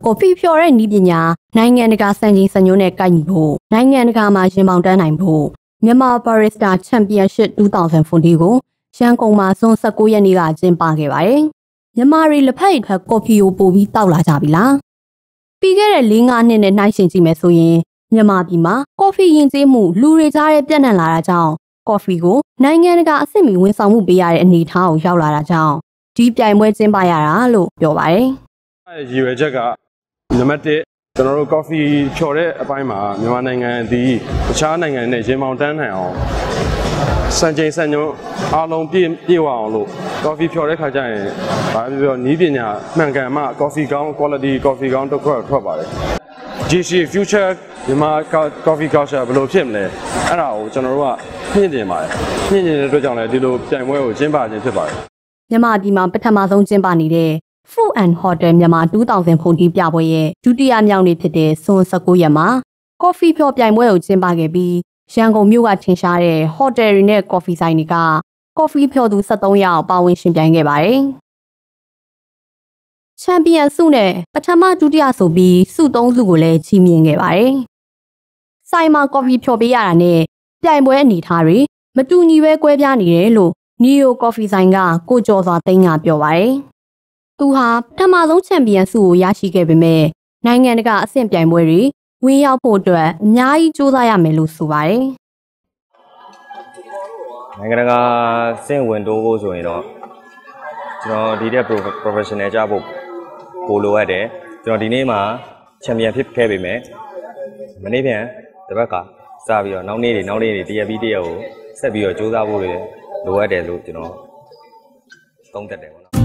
coffee ဖြော်တဲ့နည်းပညာနိုင်ငံတကာစံချိန်စံညွှန်းနဲ့ကိုက်ညီဖို့နိုင်ငံတကာမှာရင်ပေါင်တန်းနိုင်ဖို့မြန်မာ Barista Championship 2014ကိုရန်ကုန်မှာဇွန်19ရက်နေ့ကကျင်းပခဲ့ပါတယ်။မြန်မာတွေလက်ဖက်ရည်ထွက်ကော်ဖီကိုပို့ပြီးတောက်လာကြပြီလား။ပြီးခဲ့တဲ့4-5နှစ်နဲ့နှိုင်းယှဉ်ကြည့်မယ်ဆိုရင်မြန်မာပြည်မှာကော်ဖီယဉ်ကျေးမှုလူတွေကြားထဲပြန့်နှံ့လာတာကြောင့်ကော်ဖီကိုနိုင်ငံတကာအဆင့်မီဝန်ဆောင်မှုပေးရတဲ့အနေအထားကိုရောက်လာတာကြောင့်ဒီပြိုင်ပွဲကျင်းပရတာလို့ပြောပါတယ်။ရည်ရွယ်ချက်ကနံပါတ်1ကျွန်တော်တို့ကော်ဖီဖြော်တဲ့အပိုင်းမှာမြန်မာနိုင်ငံဒီတခြားနိုင်ငံနဲ့ရင်ပေါင်တန်းနိုင်အောင်စံချိန်စံညွှန်းအားလုံးပြည့်ဝအောင်လို့ကော်ဖီဖြော်တဲ့ခါကျရင်ဘာပြောနည်းပညာမှန်ကန်မှကော်ဖီကောင်း quality ကော်ဖီကောင်းတစ်ခွက်ထွက်ပါတယ်။ GC future မြန်မာကော်ဖီ culture ဘယ်လိုဖြစ်မလဲအဲ့ဒါကိုကျွန်တော်တို့ကမြင့်တင်ပါတယ်။မြင့်တင်တဲ့အတွက်ကြောင့်လည်းဒီလိုပြိုင်ပွဲကိုကျင်းပခြင်းဖြစ်ပါတယ်။မြန်မာပြည်မှာပထမဆုံးကျင်းပနေတဲ့ Food and Hotel မြန်မာ2014ပြပွဲရဲ့ဒုတိယမြောက်နေ့ဖြစ်တဲ့ဇွန်19ရက်မှာကော်ဖီဖြော်ပြိုင်ပွဲကိုကျင်းပခဲ့ပြီးရန်ကုန်မြို့ကထင်ရှားတဲ့ဟိုတယ်တွေနဲ့ကော်ဖီဆိုင်တွေကကော်ဖီဖြော်သူ73ယောက်ပါဝင်ရှင်ပြိုင်ခဲ့ပါတယ်။ချန်ပီယံဆုနဲ့ပထမဒုတိယဆိုပြီးဆု3ဆုကိုလည်းချီးမြှင့်ခဲ့ပါတယ်။ဆိုင်မှာကော်ဖီဖြော်ပေးရတာနဲ့ပြိုင်ပွဲအနေထားတွေမတူညီပဲကွဲပြားနေတယ်လို့နီယိုကော်ဖီဆိုင်ကကိုကျော်စွာသိန်းကပြောပါတယ်။သူဟာပထမဆုံးချန်ပီယံဆုကိုရရှိခဲ့ပေမဲ့နိုင်ငံတကာအဆင့်ပြိုင်ပွဲတွေဝင်ရောက်ဖို့အတွက်အများကြီးစူးစမ်းရမယ်လို့ဆိုပါတယ်။နိုင်ငံတကာဆင့်ဝင်တိုးဖို့ဆိုရင်တော့ကျွန်တော်ဒီတဲ့ professional ကြဖို့ပိုလိုအပ်တယ်။ကျွန်တော်ဒီနေ့မှာချန်ပီယံဖြစ်ခဲ့ပေမဲ့မနေ့ပြန်တစ်ပတ်ကစပြီးတော့နောက်နေ့တွေတရက်ပြီးတရက်ကိုဆက်ပြီးတော့စူးစမ်းဖို့လိုအပ်တယ်လို့ကျွန်တော်သုံးသပ်တယ်ပေါ့နော်